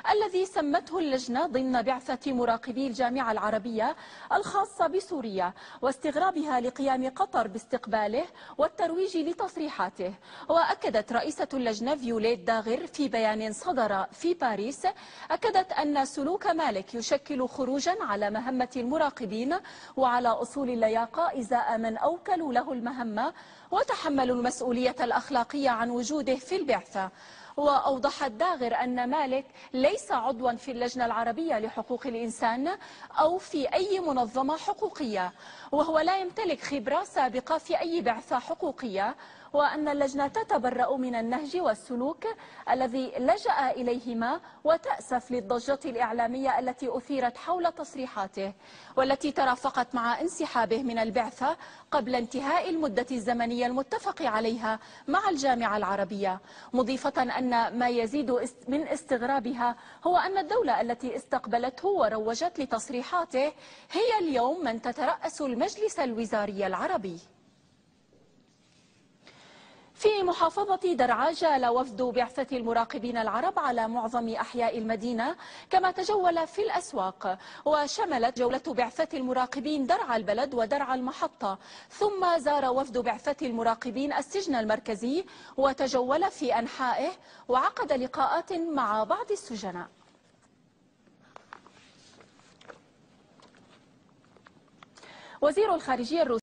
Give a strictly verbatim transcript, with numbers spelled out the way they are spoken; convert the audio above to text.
الذي سمته اللجنة ضمن بعثة مراقبي الجامعة العربية الخاصة بسوريا واستغرابها لقيام قطر باستقباله والترويج لتصريحاته. وأكدت رئيسة اللجنة فيوليت داغر في بيان صدر في باريس أكدت أن سلوك مالك يشكل خروجا على مهمة المراقبين وعلى أصول اللياقة إزاء من أوكلوا له المهمة وتحملوا المسؤولية الأخلاقية عن وجوده في البعثة. وأوضحت داغر أن مالك ليس عضوا في اللجنة العربية لحقوق الإنسان أو في أي منظمة حقوقية، وهو لا يمتلك خبرة سابقة في أي بعثة حقوقية، وأن اللجنة تتبرأ من النهج والسلوك الذي لجأ إليهما وتأسف للضجة الإعلامية التي أثيرت حول تصريحاته والتي ترافقت مع انسحابه من البعثة قبل انتهاء المدة الزمنية المتفق عليها مع الجامعة العربية، مضيفة أن ما يزيد من استغرابها هو أن الدولة التي استقبلته وروجت لتصريحاته هي اليوم من تترأس المجلس الوزاري العربي. في محافظة درعا جال وفد بعثة المراقبين العرب على معظم أحياء المدينة كما تجول في الأسواق، وشملت جولة بعثة المراقبين درعا البلد ودرعا المحطة، ثم زار وفد بعثة المراقبين السجن المركزي وتجول في أنحائه وعقد لقاءات مع بعض السجناء. وزير الخارجية الروسي